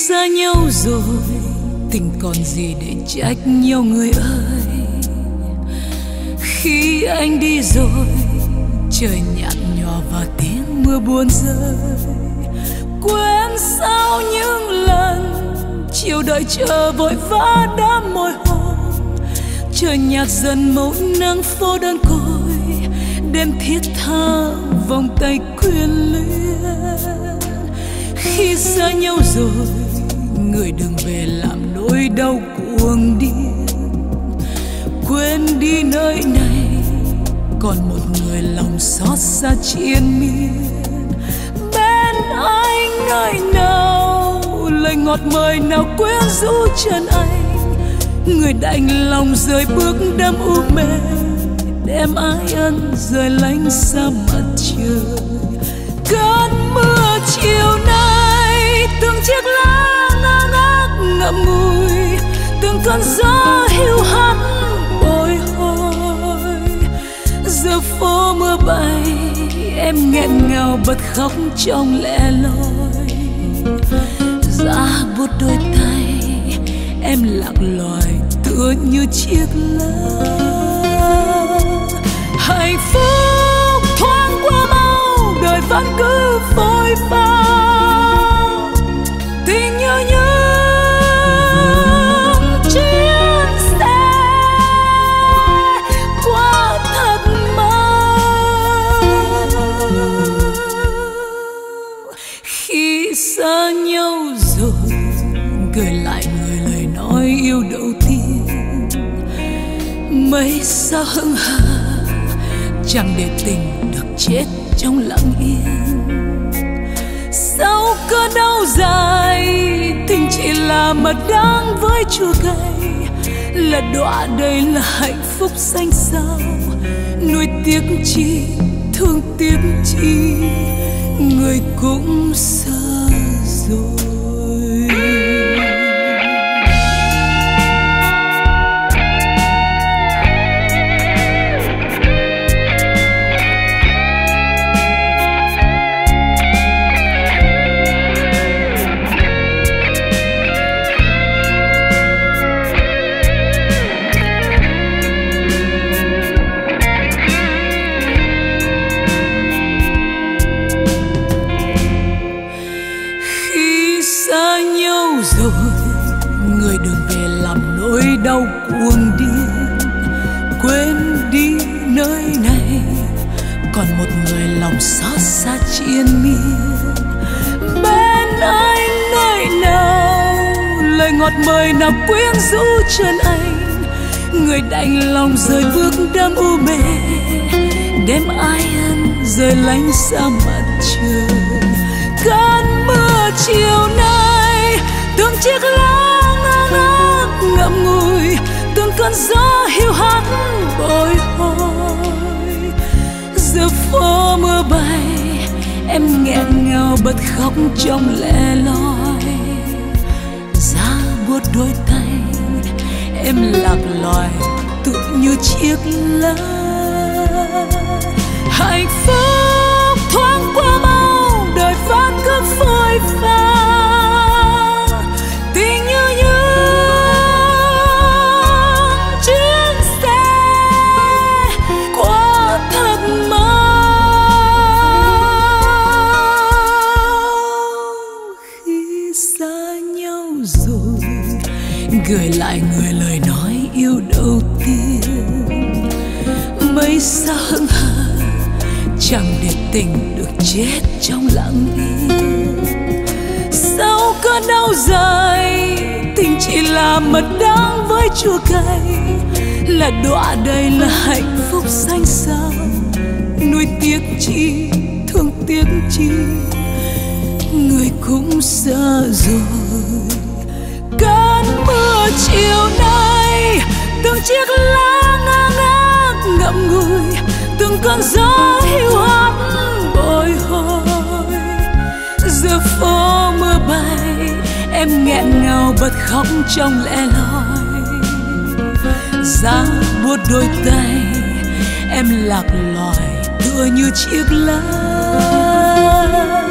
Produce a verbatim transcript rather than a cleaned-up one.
xa nhau rồi tình còn gì để trách nhau người ơi. Khi anh đi rồi trời nhạt nhòa và tiếng mưa buồn rơi. Quên sao những lần chiều đợi chờ vội vã đã mỏi hôn. Trời nhạt dần màu nắng phố đơn côi, đêm thiết tha vòng tay quyến luyến. Khi xa nhau rồi người đừng về làm nỗi đau cuồng điên. Quên đi nơi này còn một người lòng xót xa triền miên. Bên anh nơi nào lời ngọt mời nào quyến rũ chân anh. Người đành lòng rời bước đêm u mê, đem ái ân rời lánh xa mặt trời. Cơn mưa chiều nay từng chiếc lá ngơ ngác ngậm ngùi, từng cơn gió hiu hắt bồi hồi. Giờ phố mưa bay em nghẹn ngào bật khóc trong lẻ loi. Giá buốt đôi tay em lạc loài tựa như chiếc lá. Hạnh phúc thoáng qua mau đời vẫn cứ phôi pha. Tình nhớ nhớ chuyến xe qua thật mau. Khi xa nhau rồi gửi lại người lời nói yêu đầu tiên. Mấy sao hững hờ chẳng để tình được chết trong lặng yên. Sau cơn đau dài tình chỉ là mật đắng với chua cay. Là đọa đầy là hạnh phúc xanh xao. Nuối tiếc chi thương tiếc chi người cũng xa rồi. Người đừng về làm nỗi đau cuồng điên. Quên đi nơi này còn một người lòng xót xa triền miên. Bên anh nơi nào lời ngọt mời nào quyến rũ chân anh. Người đành lòng rời bước đêm u mê, đêm ai ân rời lánh xa mặt trời. Cơn mưa chiều nay từng chiếc lá ngơ ngác ngậm ngùi, từng cơn gió hiu hắt bồi hồi. Giờ phố mưa bay em nghẹn ngào bật khóc trong lẻ loi. Giá buốt đôi tay em lạc loài tựa như chiếc lá. Hạnh phúc thoáng qua mau đời vẫn cứ phôi pha. Tình như những chuyến xe qua thật mau. Khi xa nhau rồi gửi lại người lời nói yêu đầu tiên. Mấy sao hững hờ chẳng để tình được chết trong lặng yên. Sau cơn đau dài tình chỉ là mật đắng với chua cay. Là đọa đầy là hạnh phúc xanh xao. Nuối tiếc chi thương tiếc chi người cũng xa rồi. Cơn mưa chiều nay từng chiếc lá ngơ ngác ngậm ngùi, từng cơn gió hiu hắt bồi hồi. Giờ phố mưa bay em nghẹn ngào bật khóc trong lẻ loi. Giá buốt đôi tay em lạc loài tựa như chiếc lá.